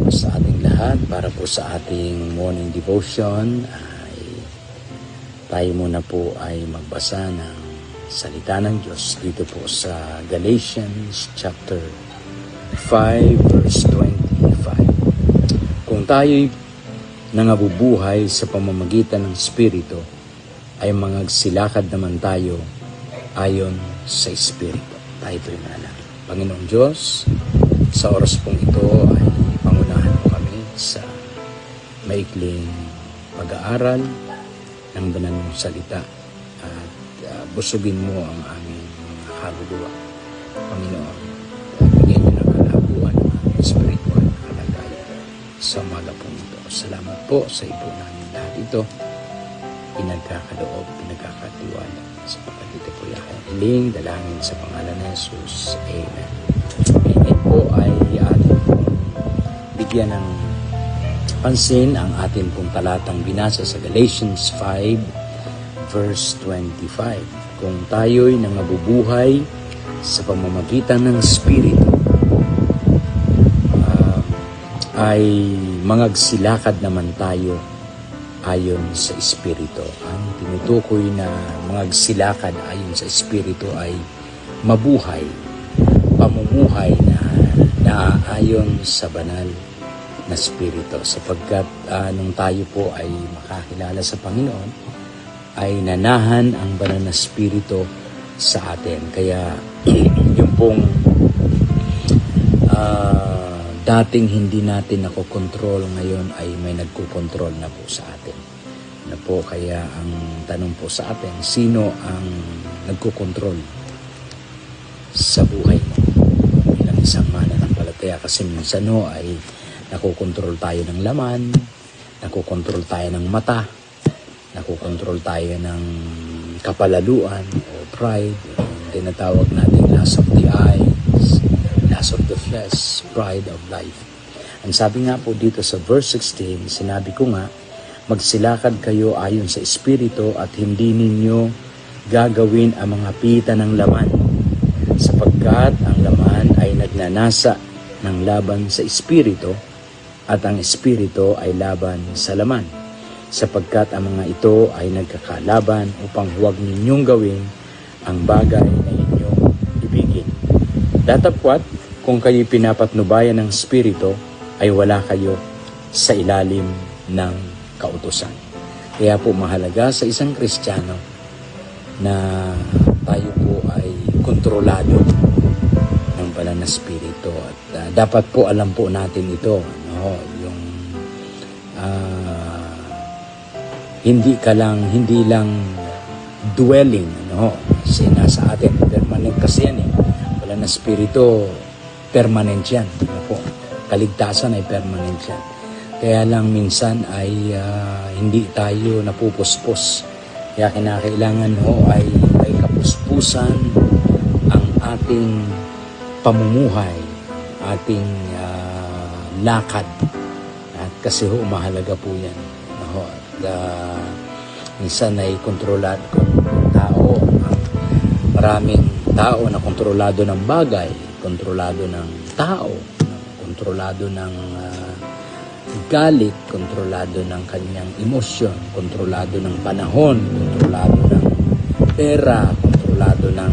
sa ating lahat. Para po sa ating morning devotion ay tayo muna po ay magbasa ng salita ng Diyos dito po sa Galatians chapter 5 verse 25. Kung tayo'y nangabubuhay sa pamamagitan ng Espiritu, ay mangagsilakad naman tayo ayon sa Espiritu. Tayo po'y manalangin. Panginoong Diyos, sa oras pong ito ay pangunahan mo kami sa maikling pag-aaral ng banal mong salita at busugin mo ang aming mga kaluluwa. Panginoon, bigyan niyo ng kalabuan ng aming spiritual na kalagayan sa umaga pong ito. Salamat po sa ipo namin lahat ito. Pinagkakaloob, pinagkakatiwala sapagkat ito po yung hiling, dalangin sa pangalan ng Jesus. Amen. Ngayon po ay atin pong bigyan ng pansin ang atin pong talatang binasa sa Galatians 5 verse 25. Kung tayo'y nangabubuhay sa pamamagitan ng Espiritu, ay mangagsilakad naman tayo ayon sa Espiritu. Ang tinutukoy na mangagsilakad ayon sa Espiritu ay mabuhay, pamumuhay na ayon sa banal na Espiritu. Sapagkat nung tayo po ay makakilala sa Panginoon, ay nanahan ang banal na Espiritu sa atin. Kaya yung pong dating hindi natin nakokontrol, ngayon ay may nagkokontrol na po sa atin. Na po, kaya ang tanong po sa atin, sino ang nagkokontrol sa buhay mo bilang isang mananampalataya? Kasi minsan ay nakokontrol tayo ng laman, nakokontrol tayo ng mata, nakokontrol tayo ng kapalaluan o pride, tinatawag natin lust of the eyes, lust of the flesh, pride of life. Ang sabi nga po dito sa verse 16, sinabi ko nga, magsilakad kayo ayon sa Espiritu at hindi ninyo gagawin ang mga pita ng laman, sapagkat ang laman ay nagnanasa ng laban sa Espiritu at ang Espiritu ay laban sa laman, sapagkat ang mga ito ay nagkakalaban upang huwag ninyong gawin ang bagay na inyong ibigin. Datapwat, kung kayo pinapatnubayan ng Espiritu, ay wala kayo sa ilalim ng kautusan. Kaya po mahalaga sa isang Kristiyano na tayo po ay kontrolado ng banal na Espiritu. At dapat po alam po natin ito, no? Yung hindi lang dwelling, no? Kasi nasa atin, permanent kasi yan eh. Banal na Espiritu, permanent yan. Ano po? Kaligtasan ay permanent yan. Kaya lang minsan ay hindi tayo napupuspos. Kaya kinakailangan ay may kapuspusan ang ating pamumuhay, ating lakad. At kasi mahalaga po yan. Minsan ay kontrolado ng tao. Maraming tao na kontrolado ng bagay, kontrolado ng tao, kontrolado ng galit, kontrolado ng kanyang emosyon, kontrolado ng panahon, kontrolado ng pera, kontrolado ng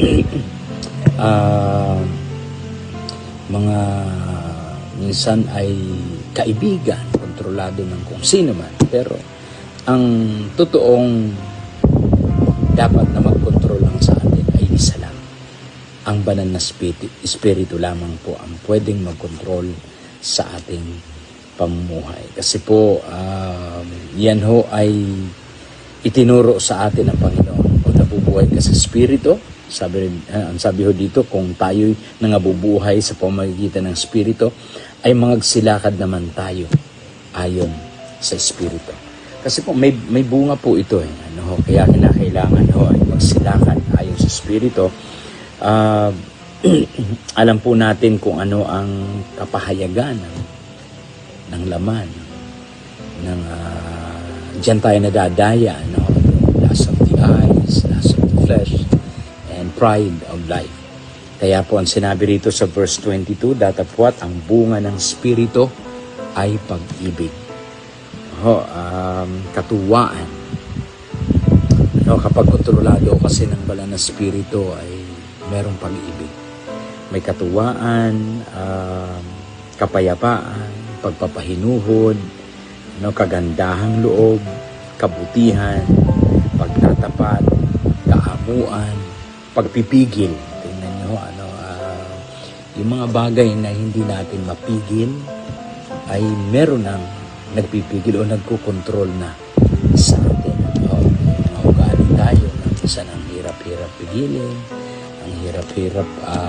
mga minsan ay kaibigan, kontrolado ng kung sino man. Pero ang totoong dapat na magkontrol lang sa atin ay isa lang. Ang banal na Espiritu lamang po ang pwedeng magkontrol sa ating pamumuhay. Kasi po, yan ay itinuro sa atin ng Panginoon. Kung nabubuhay ka sa Espiritu, ang sabi ho dito, kung tayo'y nangabubuhay sa pamamagitan ng Espiritu, ay mangagsilakad naman tayo ayon sa Espiritu. Kasi po, may bunga po ito. Kaya kinakailangan ay magsilakad ayon sa Espiritu. Alam po natin kung ano ang kapahayagan ng laman ng diyan tayo nadadaya, lust of the eyes, lust of the flesh, and pride of life. Kaya po ang sinabi rito sa verse 22, datapwat ang bunga ng Espiritu ay pag-ibig. Katuwaan. Kapag kontrolado kasi ng banal na espiritu ay merong pag-ibig. May katuwaan, kapayapaan, pagpapahinuhod, kagandahang loob, kabutihan, pagtatapat, kaamuan, pagpipigil. Tingnan nyo, yung mga bagay na hindi natin mapigil ay meron ng nagpipigil o nagkukontrol na sa atin. Mga ugali tayo, minsan ang hirap-hirap pigilin, ang hirap-hirap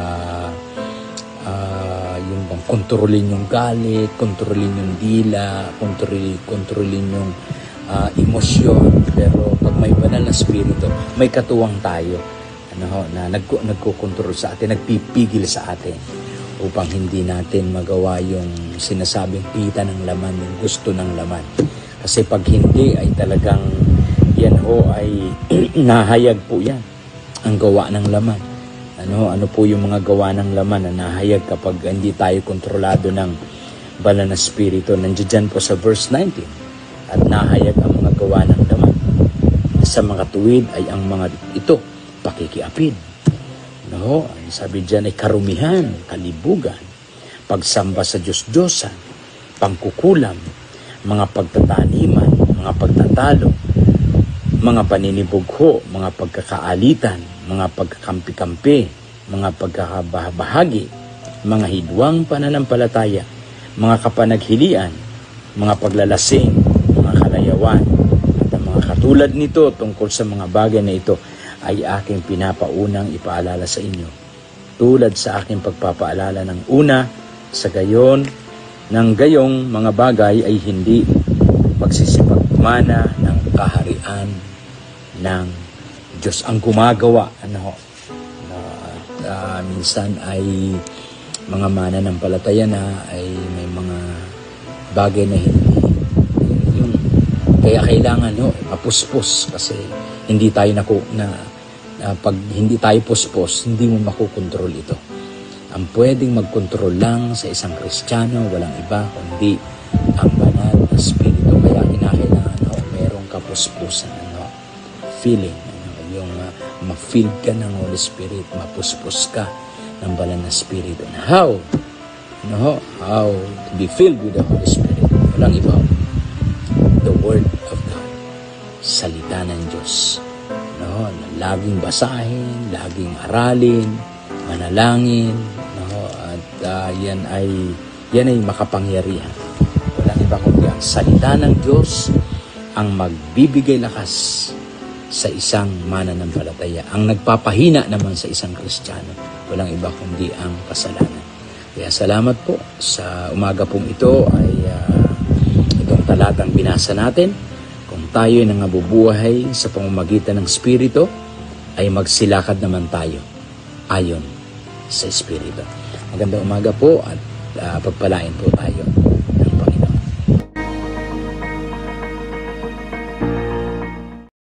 yung bang kontrolin yung galit, kontrolin yung dila, kontrolin yung emosyon. Pero pag may banal na espiritu, may katuwang tayo na nagkukontrol sa atin, nagpipigil sa atin upang hindi natin magawa yung sinasabing pita ng laman, yung gusto ng laman. Kasi pag hindi ay talagang yan ay nahayag po yan ang gawa ng laman. Ano po yung mga gawa ng laman na nahayag kapag hindi tayo kontrolado ng banal na espiritu? Nandiyan po sa verse 19. At nahayag ang mga gawa ng laman. Sa mga tuwid ay ang mga ito, pakikiapid. Sabi dyan ay karumihan, kalibugan, pagsamba sa Diyos-Diyosan, pangkukulam, mga pagtataniman, mga pagtatalo, mga paninibugho, mga pagkakaalitan, mga pagkakampi-kampi, mga pagkakabahagi, mga hidwang pananampalataya, mga kapanaghilian, mga paglalasing, mga kalayawan. At ang mga katulad nito tungkol sa mga bagay na ito ay aking pinapaunang ipaalala sa inyo. Tulad sa aking pagpapaalala ng una, sa gayon, ng gayong mga bagay ay hindi magsisipagmana ng kaharian ng Diyos. Ang gumagawa, minsan ay mga mananampalataya na ay may mga bagay na hindi. Kaya kailangan mapuspos kasi hindi tayo pag hindi tayo puspos, hindi mo makukontrol ito. Ang pwedeng magkontrol lang sa isang Kristiyano, walang iba kundi ang banal na espiritu. Kaya kinakailangan merong kapuspusan, feeling, yung ma-feel ka ng Holy Spirit, mapuspos ka ng banal na espiritu. How to be filled with the Holy Spirit? Walang iba. The Word of God, salita ng Diyos. Na laging basahin, laging aralin, manalangin, at yan ay makapangyarihan. Walang iba kundi ang salita ng Diyos ang magbibigay lakas sa isang mananampalataya. Ang nagpapahina naman sa isang Kristiyano, walang iba kundi ang kasalanan. Kaya salamat po sa umaga pong ito ay itong talatang binasa natin. Kung tayo ay nangabubuhay sa pamamagitan ng Espiritu, ay magsilakad naman tayo ayon sa Espiritu. Magandang umaga po at pagpalain po tayo.